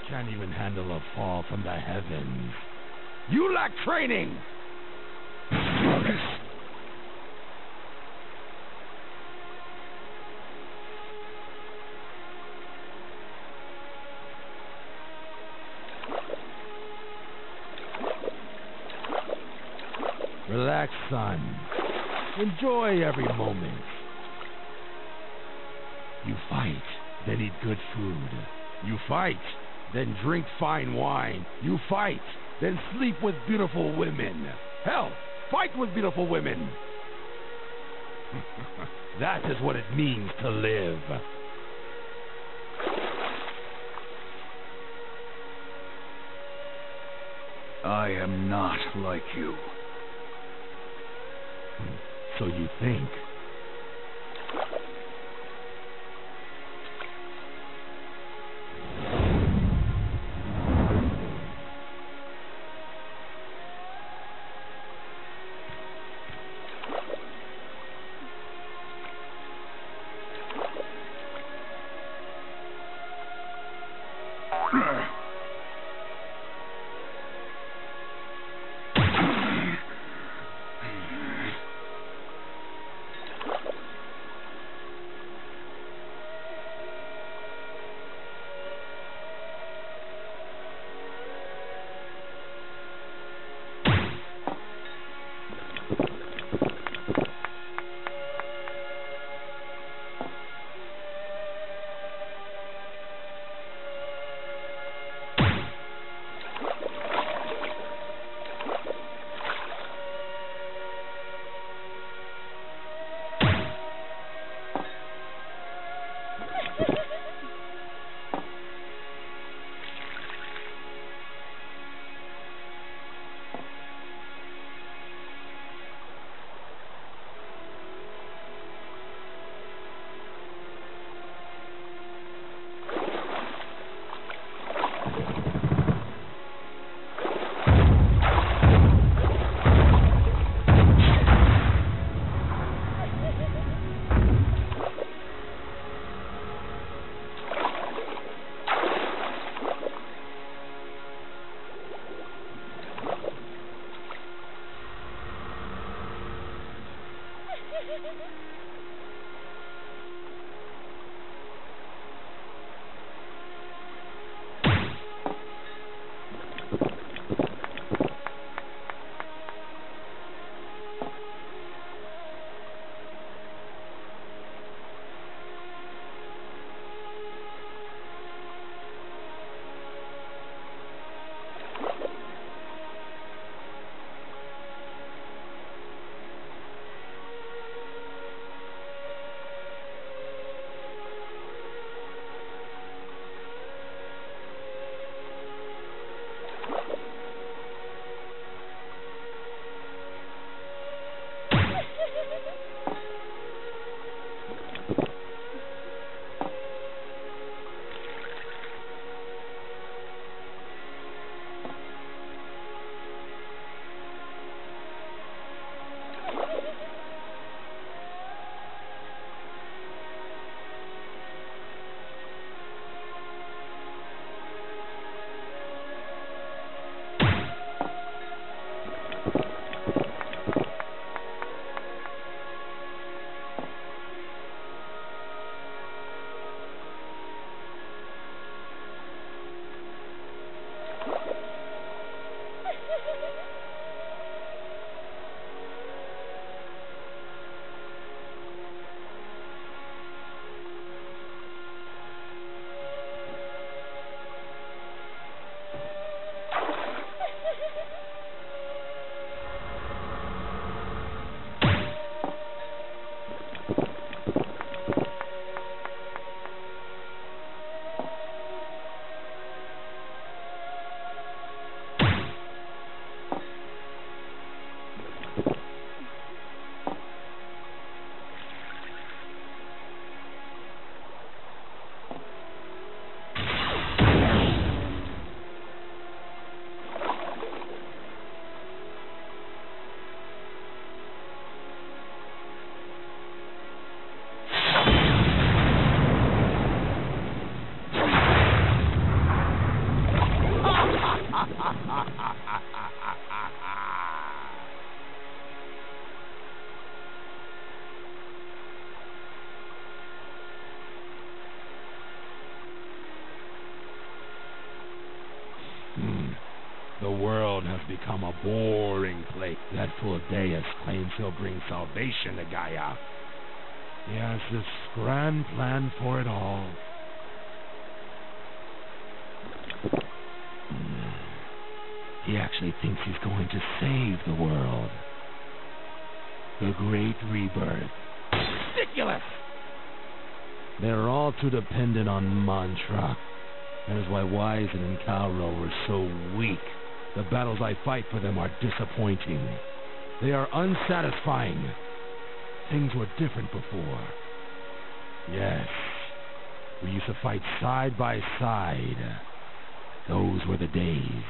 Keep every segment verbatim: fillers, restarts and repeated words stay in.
can't even handle a fall from the heavens. You lack training! Relax, son. Enjoy every moment. You fight, then eat good food. You fight, then drink fine wine. You fight, then sleep with beautiful women. Hell, fight with beautiful women. That is what it means to live. I am not like you. So you think. The world has become a boring place. That fool Deus claims he'll bring salvation to Gaia. He has this grand plan for it all. He actually thinks he's going to save the world. The Great Rebirth. Ridiculous! They're all too dependent on mantra. That is why Wyzen and Calro were so weak. The battles I fight for them are disappointing. They are unsatisfying. Things were different before. Yes, we used to fight side by side. Those were the days.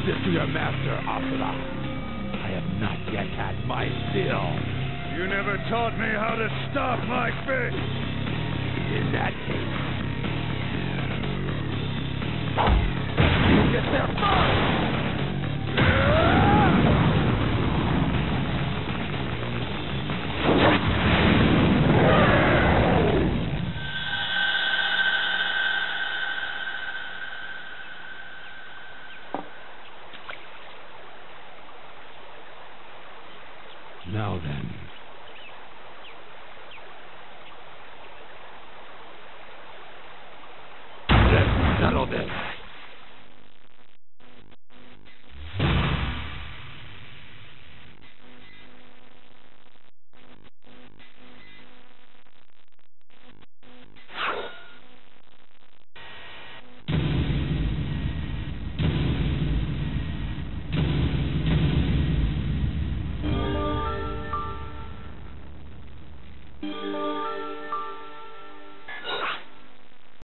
this to your master, Asura. I have not yet had my fill. You never taught me how to stop my fist! In that case, you get there first! Now then. Let's settle this.